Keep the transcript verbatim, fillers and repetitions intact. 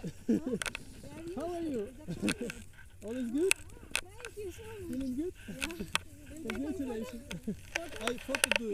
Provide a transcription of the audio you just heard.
How are you? All is good? Thank you so much. Feeling good? Yeah. Congratulations. I thought to do